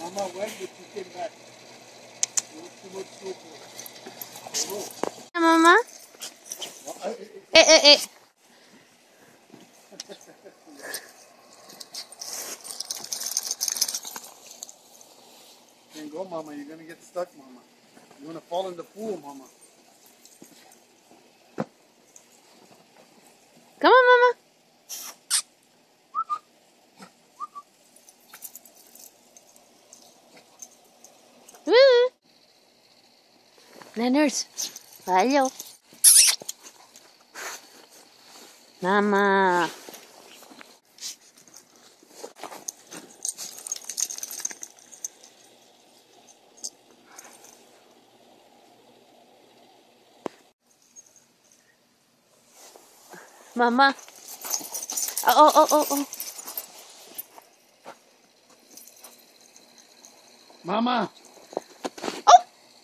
Mama went, but she came back. There was too much snow for her. Mama? Eh. Can't go, Mama. You're going to get stuck, Mama. You're going to fall in the pool, Mama. Come on, Mama. Woo! Nanners, hello. Mama. Mama. Oh. Mama. Oh!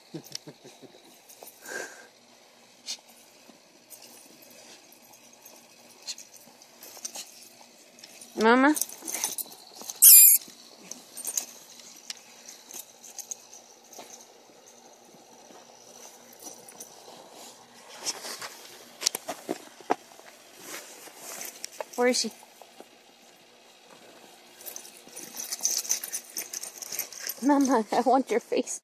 Mama. Where is she? Mama, I want your face.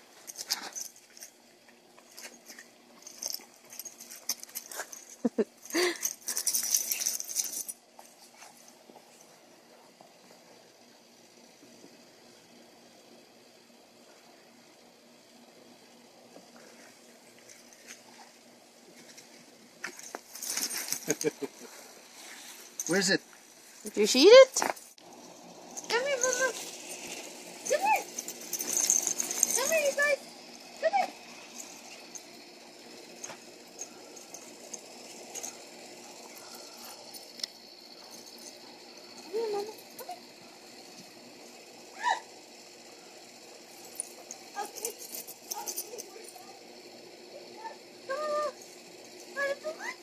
Where is it? Did you eat it? Come here, Mama. Come here. Come here, you guys. Come here. Come here, Mama. Come here. Okay. Come on. Come on.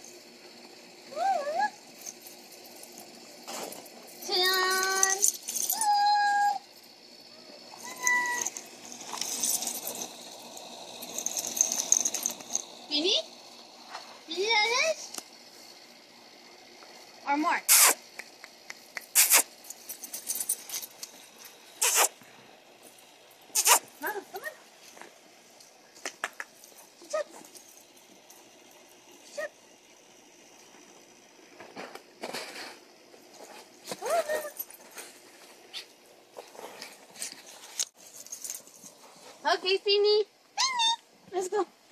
Fini? Fini la neige? Or more? Mama, come on. Shut. Shut. Come on, Mama. Okay, Fini. Fini. Let's go.